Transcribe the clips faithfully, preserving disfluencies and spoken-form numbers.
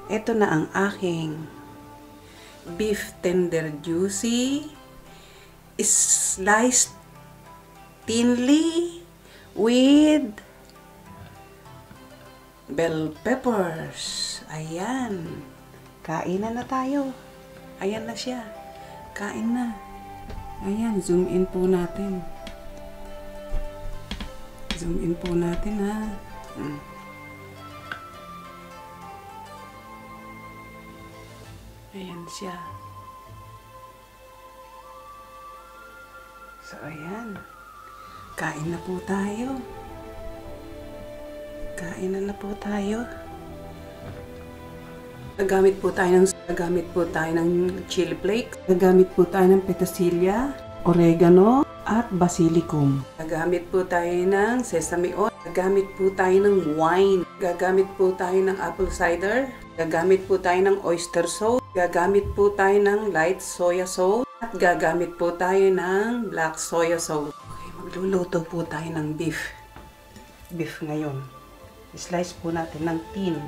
Ito na ang aking beef tender juicy, sliced thinly with bell peppers. Ayan. Kainan na tayo. Ayan na siya. Kain na. Ayan, zoom in po natin. Zoom in po natin ha. Hmm. Ayan siya. So, ayan. Kain na po tayo. Kain na na po tayo. Gagamit po tayo ng gagamit po tayo ng chili flakes. Gagamit po tayo ng petersilia, oregano, at basilicum. Gagamit po tayo ng sesame oil. Gagamit po tayo ng wine. Gagamit po tayo ng apple cider. Gagamit po tayo ng oyster sauce. Gagamit po tayo ng light soya sauce. At gagamit po tayo ng black soya sauce. Okay, magluluto po tayo ng beef. Beef ngayon. Slice po natin ng thin.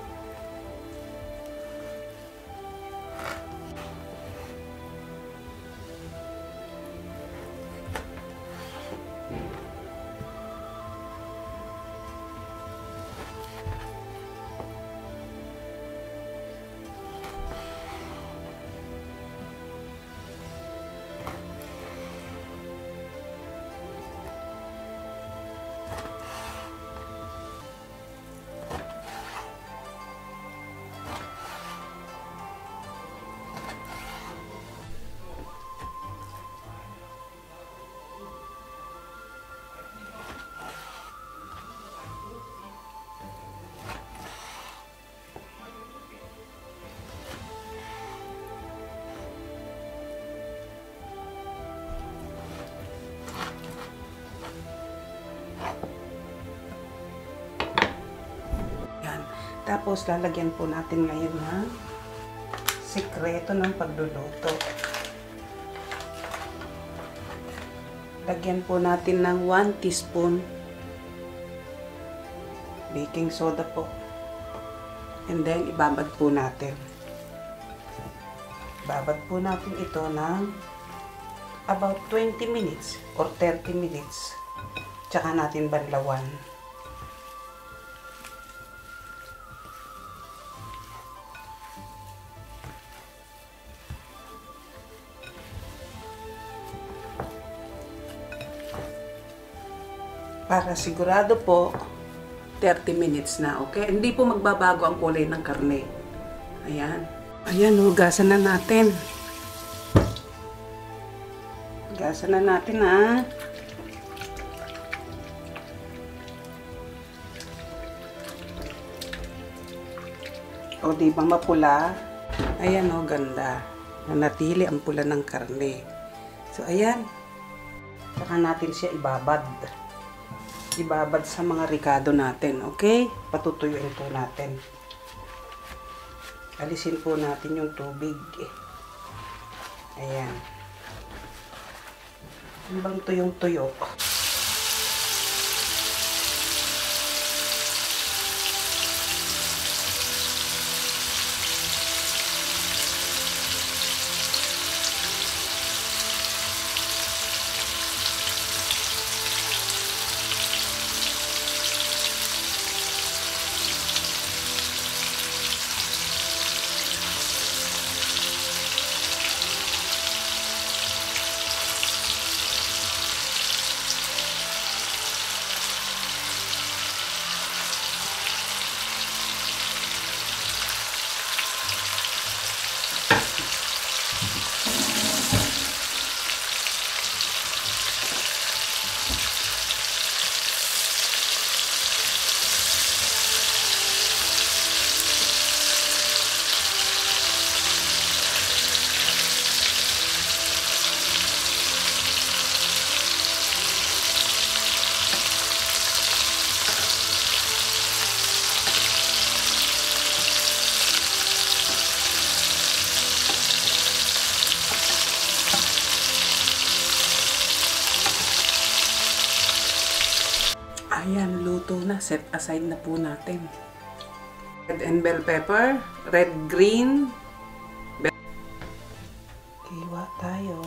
Tapos, lalagyan po natin ngayon ng sikreto ng pagluluto. Lagyan po natin ng one teaspoon baking soda po. And then, ibabad po natin. Ibabad po natin ito ng about twenty minutes or thirty minutes. Tsaka natin banlawan. Para sigurado po, thirty minutes na, okay? Hindi po magbabago ang kulay ng karne. Ayan. Ayan, hugasan na natin. Hugasan na natin, ha? O, di ba mapula? Ayan, o, ganda. Nanatili ang pula ng karne. So, ayan. Saka natin siya ibabad. Ibabad sa mga ricado natin, okay? Patutuyuin po natin. Alisin po natin yung tubig. Ayan. Hanggang tuyong-tuyo. Ayan, luto na. Set aside na po natin. red and bell pepper, red, green, bell. Hiwa tayo.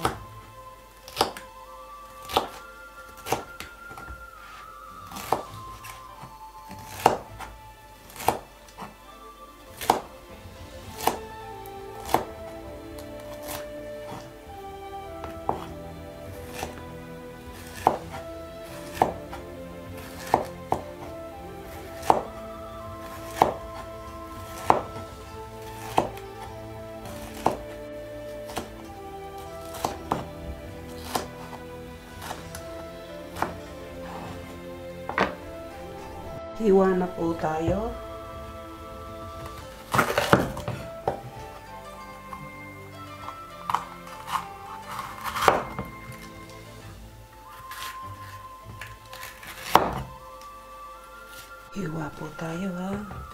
Hiwa na po tayo. Hiwa po tayo ha.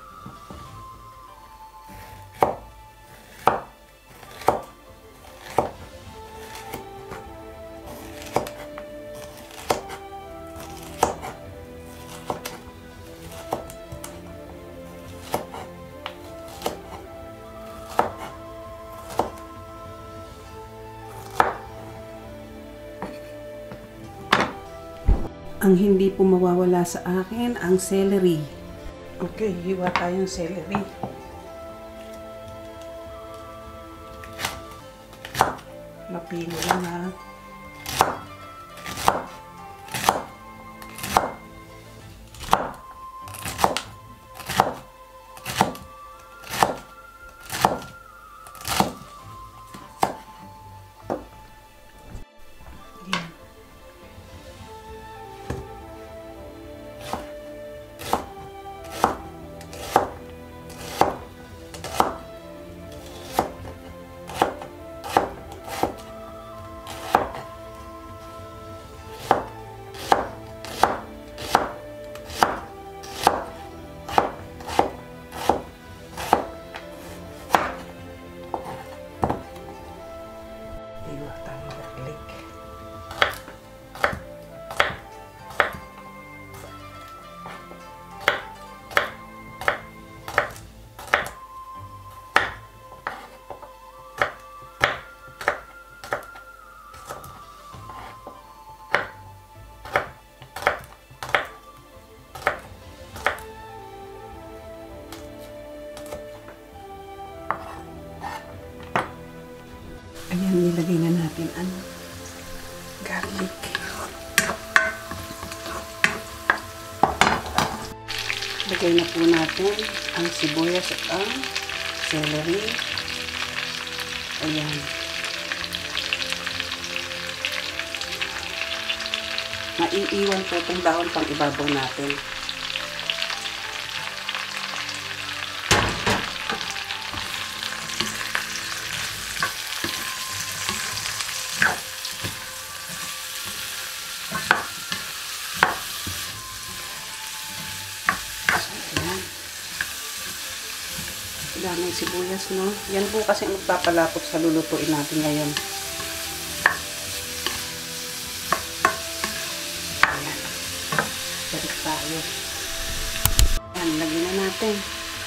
Ang hindi po mawawala sa akin, ang celery. Okay, hiwa tayong celery. Mapili lang ha. Hiwa tayong garlic. Ayan, nilagay na natin ang garlic. Lagay na po natin ang sibuyas at ang celery. Ayan. Maiiwan po itong dahon pang ibabaw natin. Daming sibuyas, no? Yan po kasi magpapalapot sa lulutuin natin ngayon. Ayan. Balik tayo. Ayan, lagyan na natin.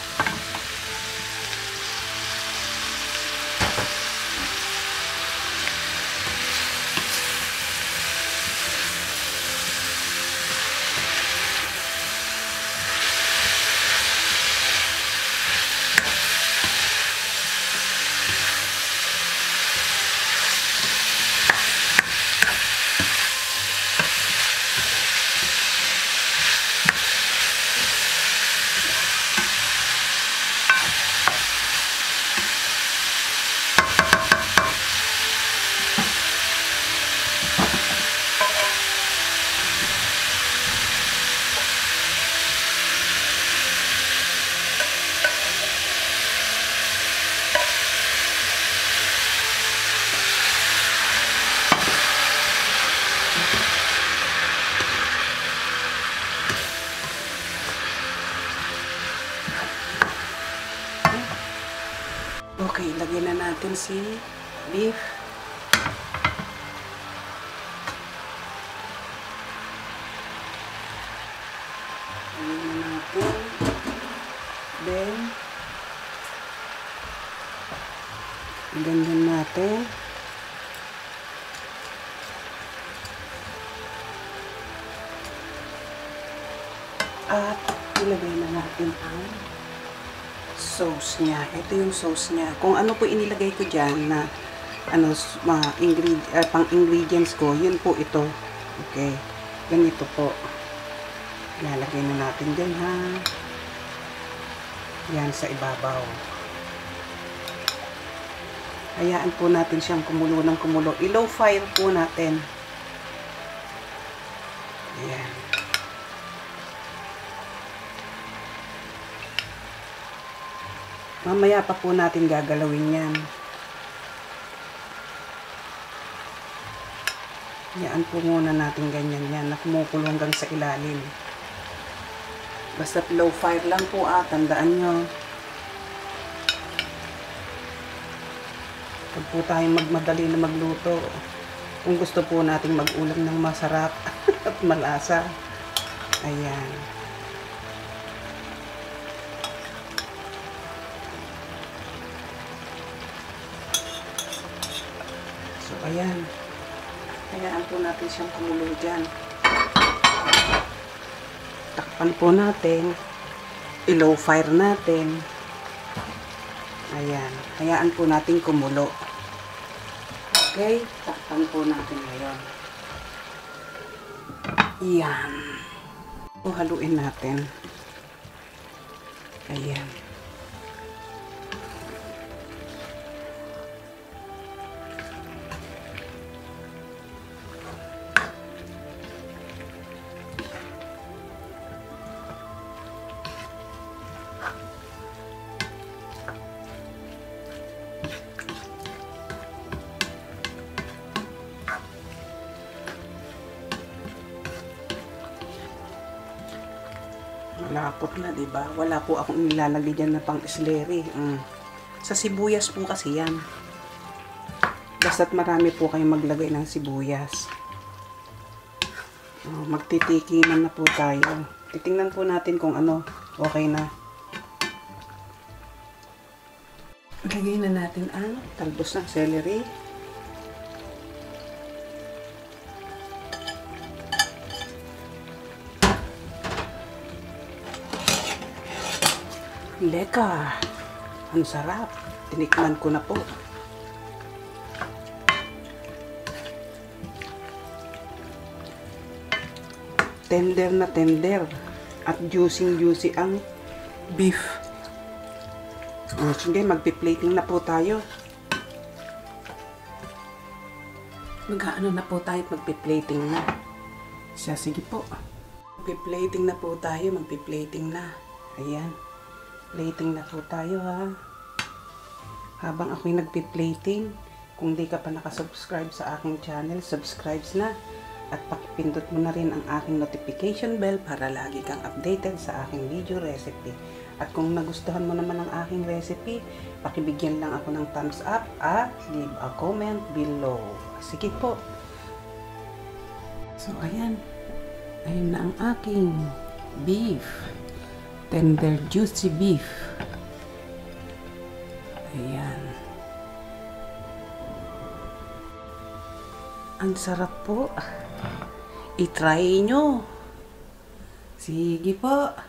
Okay, lagyan na natin si beef. Lagyan na natin. Then, Ganyan natin. At ilagay na natin ang sauce niya. Ito yung sauce niya. Kung ano po inilagay ko dyan na ano, mga ingred, uh, pang ingredients ko, yun po ito. Okay. Ganito po. Ilalagay na natin dyan, ha. Yan sa ibabaw. Hayaan po natin siyang kumulo ng kumulo. I-low fire po natin. Ayan. Mamaya pa po natin gagalawin yan. Hayaan po muna natin ganyan yan na kumukulo hanggang sa ilalim. Basta low fire lang po, ah. Tandaan nyo. Huwag po tayong magmadali na magluto. Kung gusto po nating mag-ulam ng masarap at malasa. Ayan. So, ayan. Hayaan po natin siyang kumulo dyan. Takpan po natin. I-low fire natin. Ayan. Hayaan po natin kumulo. Okay? Takpan po natin ngayon. Ayan. O, haluin natin. Ayan. Malapot na, diba? Wala po akong nilalagay dyan na pang isleri. Mm. Sa sibuyas po kasi yan. Basta't marami po kayong maglagay ng sibuyas. Oh, magtitikiman na po tayo. Titingnan po natin kung ano, okay na. Lagay na natin ang talbos ng celery. Leka, ang sarap. Tinikman ko na po. Tender na tender at juicy juicy ang beef. O, sige, magpi-plating na po tayo. Mag-ano na po tayo at magpi-plating na. Siya, sige po. Magpi-plating na po tayo, magpi-plating na. Ayan. Plating na po tayo, ha. Habang ako'y nagpi-plating, kung di ka pa nakasubscribe sa aking channel, subscribe na. At pakipindot mo na rin ang aking notification bell para lagi kang updated sa aking video recipe. At kung nagustuhan mo naman ang aking recipe, pakibigyan lang ako ng thumbs up at leave a comment below. Sige po. So, ayan. Ayan na ang aking beef. Tender juicy beef. Ayan. Ang sarap po. I-try nyo. Sige po.